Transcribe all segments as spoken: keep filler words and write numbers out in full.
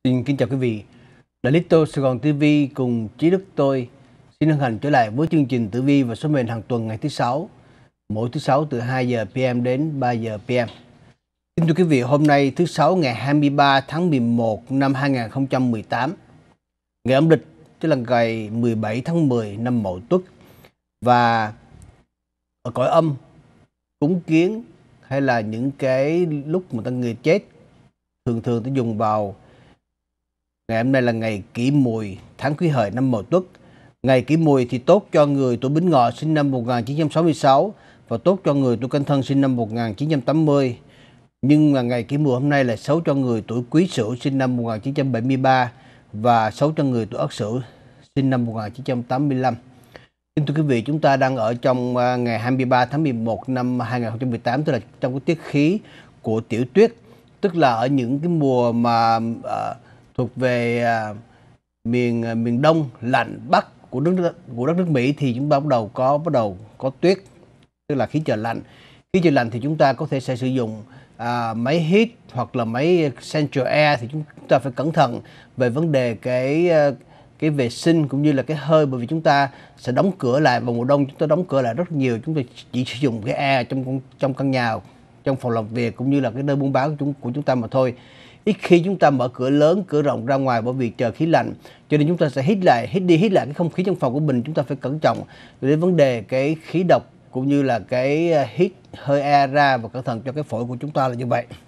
Xin kính chào quý vị. Đại lý tôi Sài Gòn ti vi cùng Trí Đức tôi xin hân hạnh trở lại với chương trình tử vi và số mệnh hàng tuần ngày thứ sáu, mỗi thứ sáu từ hai giờ pê em đến ba giờ pê em. Kính thưa quý vị, hôm nay thứ sáu ngày hai mươi ba tháng mười một năm hai nghìn không trăm mười tám, ngày âm lịch tức là ngày mười bảy tháng mười năm Mậu Tuất, và ở cõi âm cúng kiến hay là những cái lúc mà ta người chết thường thường ta dùng vào ngày hôm nay là ngày Kỷ Mùi, tháng Quý Hợi năm Mậu Tuất. Ngày Kỷ Mùi thì tốt cho người tuổi Bính Ngọ sinh năm một nghìn chín trăm sáu mươi sáu và tốt cho người tuổi Canh Thân sinh năm một nghìn chín trăm tám mươi. Nhưng mà ngày Kỷ Mùi hôm nay là xấu cho người tuổi Quý Sửu sinh năm một nghìn chín trăm bảy mươi ba và xấu cho người tuổi Ất Sửu sinh năm một nghìn chín trăm tám mươi lăm. Kính thưa quý vị, chúng ta đang ở trong ngày hai mươi ba tháng mười một năm hai nghìn không trăm mười tám, tức là trong cái tiết khí của Tiểu Tuyết, tức là ở những cái mùa mà uh, thuộc về uh, miền uh, miền Đông lạnh Bắc của nước của đất nước Mỹ thì chúng ta bắt đầu có bắt đầu có tuyết, tức là khí trời lạnh. Khí trời lạnh thì chúng ta có thể sẽ sử dụng uh, máy hít hoặc là máy Central Air, thì chúng ta phải cẩn thận về vấn đề cái uh, cái vệ sinh cũng như là cái hơi, bởi vì chúng ta sẽ đóng cửa lại vào mùa đông. Chúng ta đóng cửa lại rất nhiều, chúng ta chỉ sử dụng cái air trong trong căn nhà, trong phòng làm việc cũng như là cái nơi buôn bán của chúng của chúng ta mà thôi. Ít khi chúng ta mở cửa lớn, cửa rộng ra ngoài, bởi vì trời khí lạnh, cho nên chúng ta sẽ hít lại, hít đi hít lại cái không khí trong phòng của mình. Chúng ta phải cẩn trọng đến vấn đề cái khí độc cũng như là cái hít hơi air ra, và cẩn thận cho cái phổi của chúng ta là như vậy.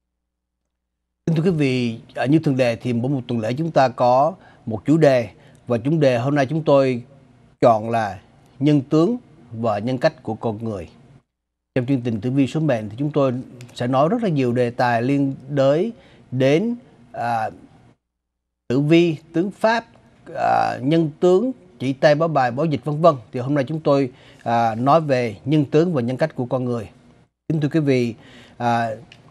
Kính thưa quý vị, như thường lệ thì mỗi một tuần lễ chúng ta có một chủ đề, và chủ đề hôm nay chúng tôi chọn là nhân tướng và nhân cách của con người. Trong chương trình tử vi số mệnh thì chúng tôi sẽ nói rất là nhiều đề tài liên đới đến à, tử vi, tướng pháp, à, nhân tướng, chỉ tay báo bài, báo dịch vân vân. Thì hôm nay chúng tôi à, nói về nhân tướng và nhân cách của con người. Kính thưa quý vị, à,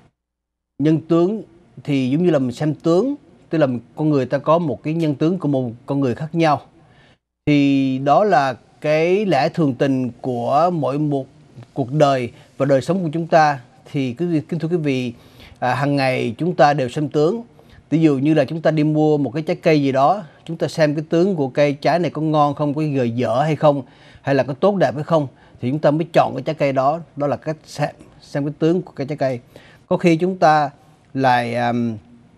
nhân tướng thì giống như là mình xem tướng, tức là con người ta có một cái nhân tướng của một con người khác nhau. Thì đó là cái lẽ thường tình của mỗi một cuộc đời và đời sống của chúng ta. Thì kính thưa quý vị, à, hàng ngày chúng ta đều xem tướng. Ví dụ như là chúng ta đi mua một cái trái cây gì đó, chúng ta xem cái tướng của cây trái này có ngon không, có gời dở hay không, hay là có tốt đẹp hay không, thì chúng ta mới chọn cái trái cây đó. Đó là cách xem, xem cái tướng của cái trái cây. Có khi chúng ta lại um,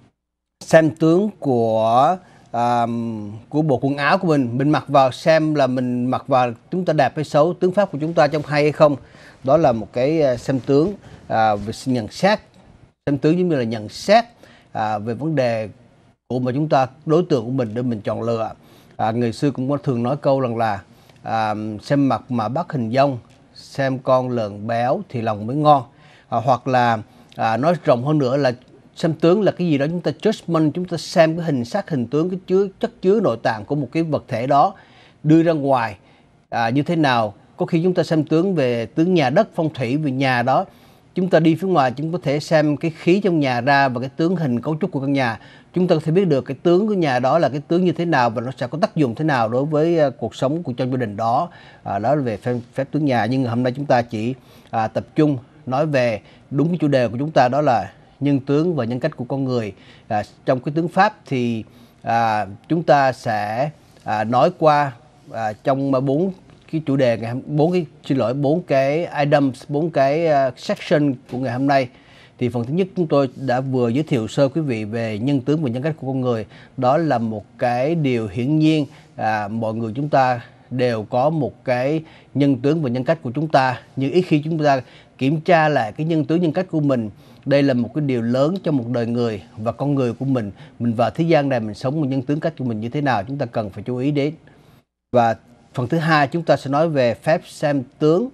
xem tướng của um, của bộ quần áo của mình, mình mặc vào xem là mình mặc vào chúng ta đẹp hay xấu, tướng pháp của chúng ta trông hay hay không. Đó là một cái xem tướng à, về nhận xét. Xem tướng giống như là nhận xét à, về vấn đề của mà chúng ta, đối tượng của mình để mình chọn lựa. À, người xưa cũng có thường nói câu rằng là à, xem mặt mà bắt hình dong, xem con lợn béo thì lòng mới ngon. À, hoặc là à, nói rộng hơn nữa là xem tướng là cái gì đó chúng ta judgment, chúng ta xem cái hình sắc hình tướng, cái chứa chất chứa nội tạng của một cái vật thể đó đưa ra ngoài à, như thế nào. Có khi chúng ta xem tướng về tướng nhà đất, phong thủy về nhà đó, chúng ta đi phía ngoài chúng có thể xem cái khí trong nhà ra và cái tướng hình cấu trúc của căn nhà. Chúng ta có thể biết được cái tướng của nhà đó là cái tướng như thế nào và nó sẽ có tác dụng thế nào đối với uh, cuộc sống của trong gia đình đó. À, đó là về phép, phép tướng nhà. Nhưng hôm nay chúng ta chỉ à, tập trung nói về đúng cái chủ đề của chúng ta, đó là nhân tướng và nhân cách của con người. À, trong cái tướng pháp thì à, chúng ta sẽ à, nói qua à, trong bốn cái chủ đề ngày bốn cái xin lỗi bốn cái items, bốn cái uh, section của ngày hôm nay. Thì phần thứ nhất chúng tôi đã vừa giới thiệu sơ quý vị về nhân tướng và nhân cách của con người. Đó là một cái điều hiển nhiên, à, mọi người chúng ta đều có một cái nhân tướng và nhân cách của chúng ta, nhưng ít khi chúng ta kiểm tra lại cái nhân tướng nhân cách của mình. Đây là một cái điều lớn trong một đời người và con người của mình. Mình vào thế gian này mình sống một nhân tướng cách của mình như thế nào, chúng ta cần phải chú ý đến. Và phần thứ hai chúng ta sẽ nói về phép xem tướng,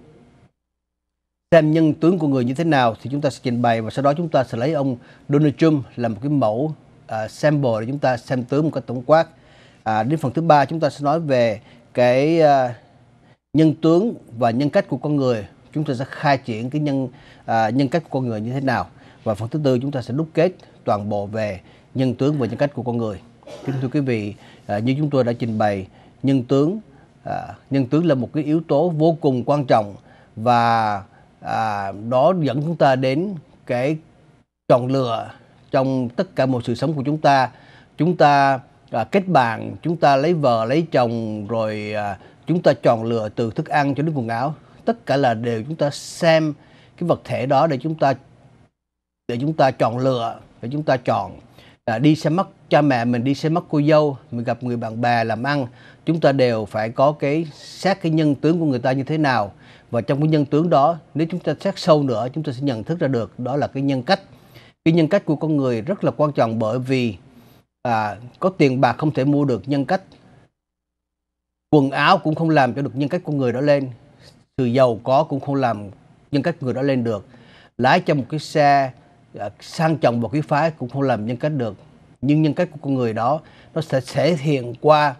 xem nhân tướng của người như thế nào thì chúng ta sẽ trình bày, và sau đó chúng ta sẽ lấy ông Donald Trump là một cái mẫu uh, sample để chúng ta xem tướng một cách tổng quát. À, đến phần thứ ba chúng ta sẽ nói về cái uh, nhân tướng và nhân cách của con người. Chúng ta sẽ khai triển cái nhân uh, nhân cách của con người như thế nào. Và phần thứ tư chúng ta sẽ đúc kết toàn bộ về nhân tướng và nhân cách của con người. Kính thưa quý vị, uh, như chúng tôi đã trình bày, nhân tướng À, nhân tướng là một cái yếu tố vô cùng quan trọng, và à, đó dẫn chúng ta đến cái chọn lựa trong tất cả mọi sự sống của chúng ta. chúng ta à, kết bạn, chúng ta lấy vợ lấy chồng, rồi à, chúng ta chọn lựa từ thức ăn cho đến quần áo, tất cả là đều chúng ta xem cái vật thể đó để chúng ta để chúng ta chọn lựa, để chúng ta chọn à, đi xem mắt cha mẹ mình, đi xem mắt cô dâu, mình gặp người bạn bè làm ăn, chúng ta đều phải có cái xét cái nhân tướng của người ta như thế nào, và trong cái nhân tướng đó, nếu chúng ta xét sâu nữa, chúng ta sẽ nhận thức ra được đó là cái nhân cách. Cái nhân cách của con người rất là quan trọng, bởi vì à, có tiền bạc không thể mua được nhân cách, quần áo cũng không làm cho được nhân cách của người đó lên, sự giàu có cũng không làm nhân cách người đó lên được, lái cho một cái xe à, sang trọng và quý phái cũng không làm nhân cách được. Nhưng nhân cách của con người đó nó sẽ thể hiện qua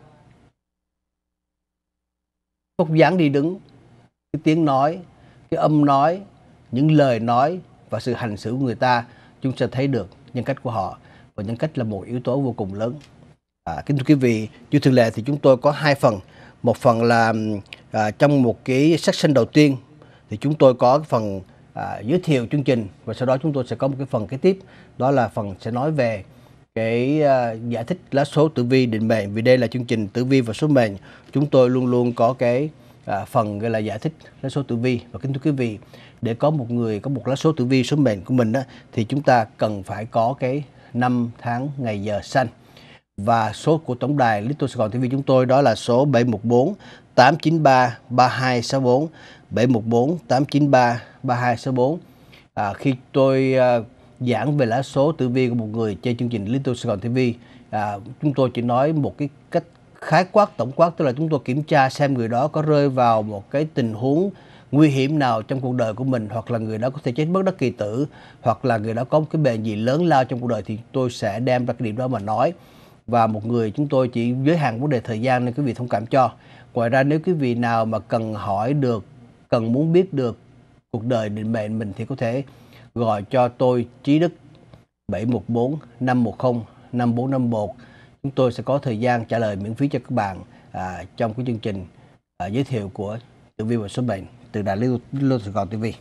vóc dáng đi đứng, cái tiếng nói, cái âm nói, những lời nói và sự hành xử của người ta. Chúng sẽ thấy được nhân cách của họ, và nhân cách là một yếu tố vô cùng lớn. À, kính thưa quý vị, như thường lệ thì chúng tôi có hai phần. Một phần là à, trong một cái section đầu tiên thì chúng tôi có cái phần à, giới thiệu chương trình, và sau đó chúng tôi sẽ có một cái phần kế tiếp, đó là phần sẽ nói về cái uh, giải thích lá số tử vi định mệnh. Vì đây là chương trình tử vi và số mệnh, chúng tôi luôn luôn có cái uh, phần gọi là giải thích lá số tử vi. Và kính thưa quý vị, để có một người có một lá số tử vi số mệnh của mình đó, thì chúng ta cần phải có cái năm tháng ngày giờ sanh. Và số của tổng đài Little Sài Gòn ti vi chúng tôi đó là số bảy một bốn tám chín ba ba hai sáu bốn, bảy một bốn tám chín ba ba hai sáu bốn. À, khi tôi uh, giảng về lá số tử vi của một người trên chương trình Little Sài Gòn ti vi, à, chúng tôi chỉ nói một cái cách khái quát, tổng quát, tức là chúng tôi kiểm tra xem người đó có rơi vào một cái tình huống nguy hiểm nào trong cuộc đời của mình, hoặc là người đó có thể chết bất đắc kỳ tử, hoặc là người đó có một cái bệnh gì lớn lao trong cuộc đời, thì tôi sẽ đem ra cái điểm đó mà nói. Và một người chúng tôi chỉ giới hạn vấn đề thời gian nên quý vị thông cảm cho. Ngoài ra, nếu quý vị nào mà cần hỏi được, cần muốn biết được cuộc đời định mệnh mình, thì có thể gọi cho tôi Trí Đức bảy một bốn năm một không năm bốn năm một. Chúng tôi sẽ có thời gian trả lời miễn phí cho các bạn à, trong cái chương trình à, giới thiệu của tử vi và số mệnh từ đài Little Sài Gòn ti vi.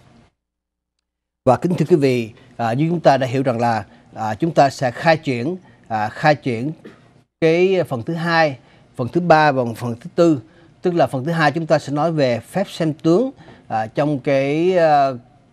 Và kính thưa quý vị, à, như chúng ta đã hiểu rằng là à, chúng ta sẽ khai triển à, khai triển cái phần thứ hai, phần thứ ba và phần thứ tư. Tức là phần thứ hai chúng ta sẽ nói về phép xem tướng à, trong cái à,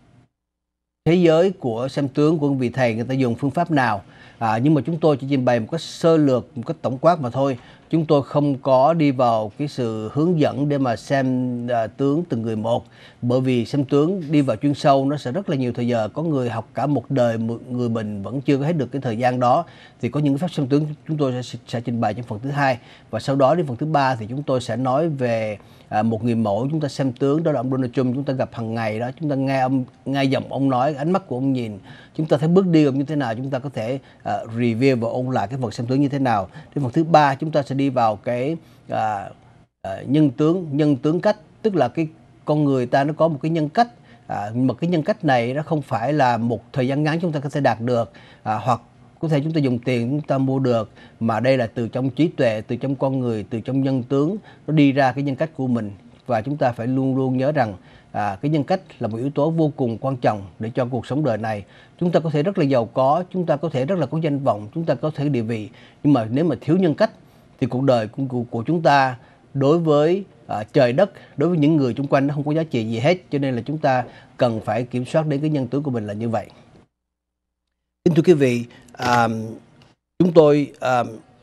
thế giới của xem tướng của vị thầy, người ta dùng phương pháp nào. À, nhưng mà chúng tôi chỉ trình bày một cách sơ lược, một cách tổng quát mà thôi. Chúng tôi không có đi vào cái sự hướng dẫn để mà xem à, tướng từng người một. Bởi vì xem tướng đi vào chuyên sâu nó sẽ rất là nhiều thời giờ. Có người học cả một đời, người mình vẫn chưa có hết được cái thời gian đó. Thì có những cái phép xem tướng chúng tôi sẽ, sẽ trình bày trong phần thứ hai. Và sau đó đến phần thứ ba thì chúng tôi sẽ nói về à, một người mẫu chúng ta xem tướng, đó là ông Donald Trump. Chúng ta gặp hàng ngày đó, chúng ta nghe ông nghe giọng ông nói, ánh mắt của ông nhìn, chúng ta thấy bước đi ông như thế nào, chúng ta có thể uh, review và ôn lại cái phần xem tướng như thế nào. Đến phần thứ ba chúng ta sẽ đi vào cái uh, uh, nhân tướng, nhân tướng cách, tức là cái con người ta nó có một cái nhân cách, uh, mà cái nhân cách này nó không phải là một thời gian ngắn chúng ta có thể đạt được, uh, hoặc có thể chúng ta dùng tiền chúng ta mua được, mà đây là từ trong trí tuệ, từ trong con người, từ trong nhân tướng nó đi ra cái nhân cách của mình. Và chúng ta phải luôn luôn nhớ rằng à, cái nhân cách là một yếu tố vô cùng quan trọng để cho cuộc sống đời này. Chúng ta có thể rất là giàu có, chúng ta có thể rất là có danh vọng, chúng ta có thể địa vị, nhưng mà nếu mà thiếu nhân cách thì cuộc đời của, của, của chúng ta đối với à, trời đất, đối với những người xung quanh nó không có giá trị gì hết. Cho nên là chúng ta cần phải kiểm soát đến cái nhân tướng của mình là như vậy. Kính thưa quý vị, à, chúng tôi à,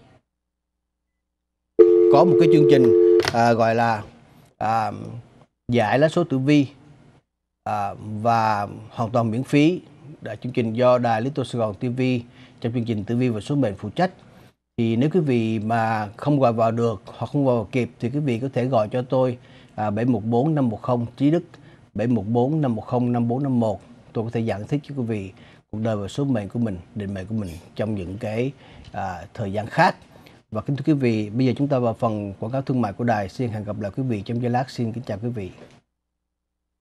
có một cái chương trình à, gọi là à, giải lá số tử vi à, và hoàn toàn miễn phí. Là chương trình do đài Little Sài Gòn ti vi trong chương trình tử vi và số mệnh phụ trách. Thì nếu quý vị mà không gọi vào được hoặc không gọi vào kịp thì quý vị có thể gọi cho tôi à, bảy một bốn năm một không Trí Đức, bảy một bốn năm một không năm bốn năm một. Tôi có thể giải thích cho quý vị cuộc đời và số mệnh của mình, định mệnh của mình trong những cái à, thời gian khác. Và kính thưa quý vị, bây giờ chúng ta vào phần quảng cáo thương mại của đài. Xin hẹn gặp lại quý vị trong giây lát. Xin kính chào quý vị.